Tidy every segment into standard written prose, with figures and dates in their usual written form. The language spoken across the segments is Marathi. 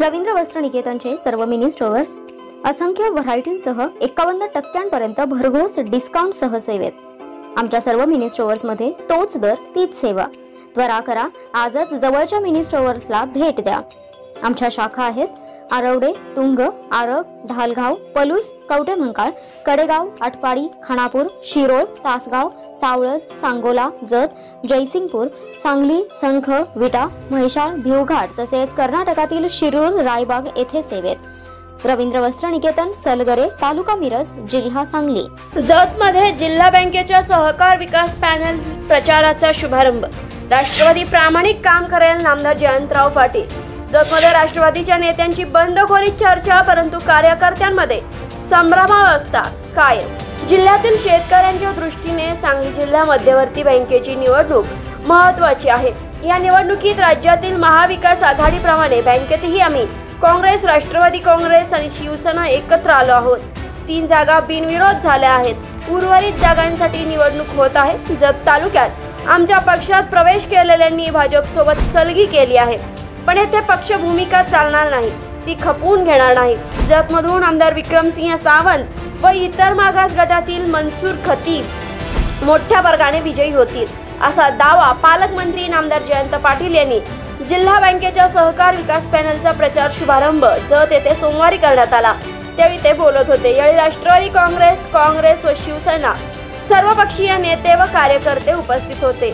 रवींद्र वस्त्र निकेतनचे सर्व मिनी स्टोअर्स असंख्य व्हरायटींसह 51% भरघोस डिस्काउंट सह सेवेत। आमच्या सर्व मिनी स्टोअर्स मध्ये तोच दर तीच सेवा। त्वरा करा, आजच जवळच्या मिनी स्टोअर्सला भेट द्या। आमच्या शाखा आहेत आरवडे, तुंग, आरग, ढालगाव, पलूस, कवटेमंकाळ, कडेगाव, आटपाडी, खानापूर, शिरोळ, तासगाव, सावळज, सांगोला, जत, जयसिंगपूर, सांगली, संख, विटा, म्हैसाळ, भिवघाट तसेच कर्नाटकातील शिरूर, रायबाग येथे सेवेत। रवींद्र वस्त्र निकेतन, सलगरे, तालुका मिरज, जिल्हा सांगली। जत मध्ये जिल्हा बँकेच्या सहकार विकास पॅनल प्रचाराचा शुभारंभ। राष्ट्रवादी प्रामाणिक काम करेल, नामदार जयंतराव पाटील। जतमध्ये राष्ट्रवादीच्या नेत्यांची बंडखोरी चर्चा, परंतु कार्यकर्त्यांमध्ये संभ्रमावस्था कायम। जिल्ह्यातील शेतकऱ्यांच्या दृष्टीने सांगली जिल्हा मध्यवर्ती बँकेची निवडणूक महत्त्वाची आहे। या निवडणुकीत राज्यातील महाविकास आघाडीप्रमाणे बँकेतही आम्ही काँग्रेस, राष्ट्रवादी काँग्रेस आणि शिवसेना एकत्र आलो आहोत। 3 जागा बिनविरोध झाल्या आहेत। उर्वरित जागांसाठी निवडणूक होत आहे। जत तालुक्यात आमच्या पक्षात प्रवेश केलेल्यांनी भाजपसोबत सलगी केली आहे, पण येथे पक्ष भूमिका चालणार नाही, ती खपवून घेणार नाही। जतमधून आमदार विक्रमसिंह सावंत व इतर मागास गटातील मनसूर खतीब मोठ्या वर्गाने विजयी होतील, असा दावा पालकमंत्री नामदार जयंत पाटील यांनी जिल्हा बँकेच्या सहकार विकास पॅनलचा प्रचार शुभारंभ जत येथे सोमवारी करण्यात आला, त्यावेळी ते बोलत होते। यावेळी राष्ट्रवादी काँग्रेस व शिवसेना सर्वपक्षीय नेते व कार्यकर्ते उपस्थित होते।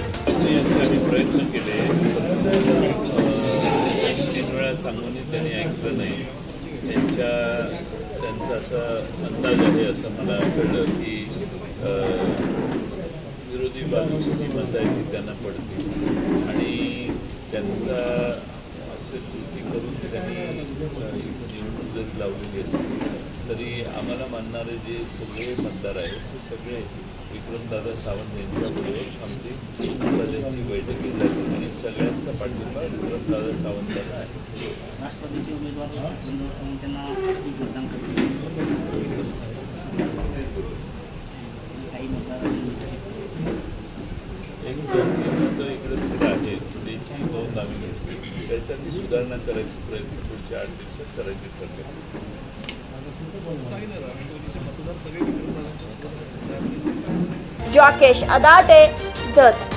सांगूनही त्यांनी ऐकलं नाही। त्यांचा असा अंदाज आहे, असं मला कळलं की विरोधी बाजूची जी मतं आहेत ती त्यांना पडतील आणि त्यांचा असे कृती करून त्यांनी निवडणूक जरी लावलेली असेल तरी आम्हाला मानणारे जे सगळे मतदार आहेत ते सगळे विक्रमदादा सावंत यांच्यामुळे आमची त्यांची बैठकी झाली आणि सगळ्यांचा पाठिंबा विक्रमदादा सावंतांना आहे। राष्ट्रवादीचे उमेदवार सावंतांना मतदान करतील, काही मतदार एक 2-3 मुद्दे इकडे तिकडे आहेत, त्याची नोंद आम्ही घेतली, त्याच्यातली सुधारणा करायचे प्रयत्न पुढच्या 8 दिवसात करायचे ठरले। जॉकेश अदाटे, जत।